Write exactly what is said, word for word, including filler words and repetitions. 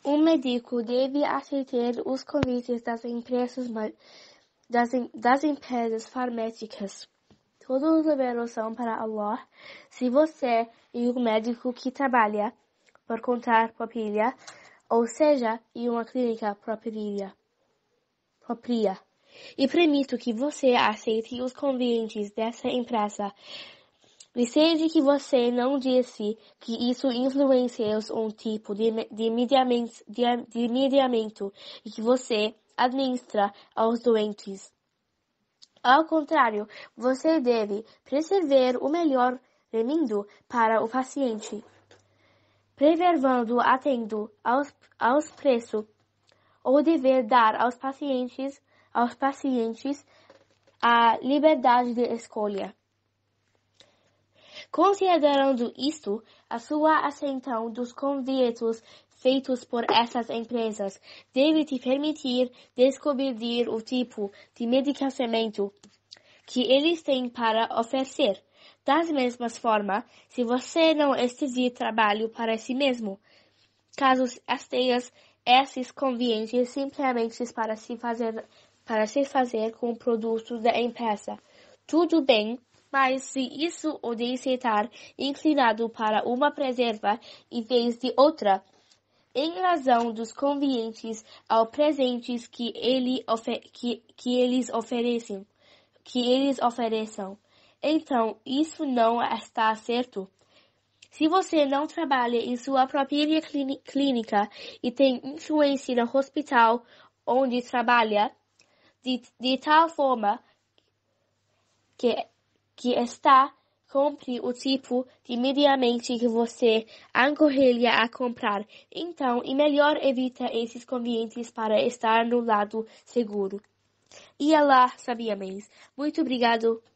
Um médico deve aceitar os convites das empresas, das, das empresas farmacêuticas. Todos os deveres são para Allah. Se você é um médico que trabalha por conta própria, ou seja, em uma clínica própria, própria, e permito que você aceite os convites dessa empresa, receio que você não disse que isso influencia um tipo de, de, mediamento, de, de mediamento e que você administra aos doentes. Ao contrário, você deve preservar o melhor remédio para o paciente, preservando atendo aos, aos preços, ou dever dar aos pacientes, aos pacientes a liberdade de escolha. Considerando isto, a sua aceitação dos convites feitos por essas empresas deve te permitir descobrir o tipo de medicamento que eles têm para oferecer. Da mesma forma, se você não estiver trabalho para si mesmo, caso estejas esses convites simplesmente para se fazer para se fazer com o produto da empresa, tudo bem. Mas se isso o deixa estar inclinado para uma preserva em vez de outra, em razão dos convenientes ao presentes que, ele que, que eles oferecem, que eles ofereçam, então isso não está certo. Se você não trabalha em sua própria clínica e tem influência no hospital onde trabalha, de, de tal forma que que está compre o tipo de medicamento que você aconselha a comprar. Então, é melhor evitar esses convenientes para estar no lado seguro. E Allah sabia mais. Muito obrigado.